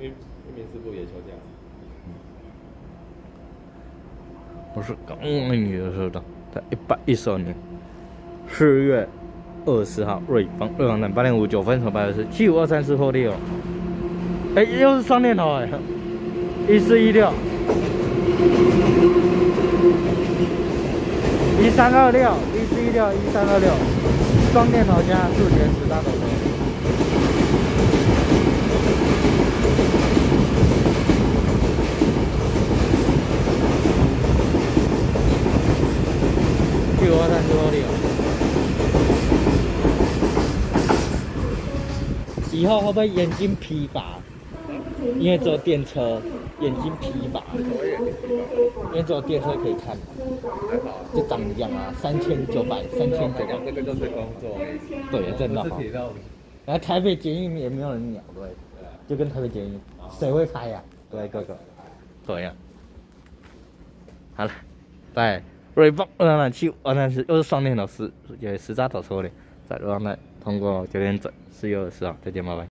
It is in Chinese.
因为一名师傅也休假。 我是刚你的收到，在112年4月20号，瑞邦站8点59分所824 75234后6。哎，又是双电头哎，1416。1326，1326，双电头加数节10大头。以后会不会眼睛疲乏？因为只有电车，眼睛疲乏。因为只有电车可以看，就长一样啊，3900，3900。 这个就是工作。 对，真的。然后台北捷运也没有人鸟，对，就跟台北捷运，谁会开呀？对，哥哥，对呀。好了，在瑞邦227，又是双电头10扎头车的，在路上通过9点整4月24号，再见，拜拜。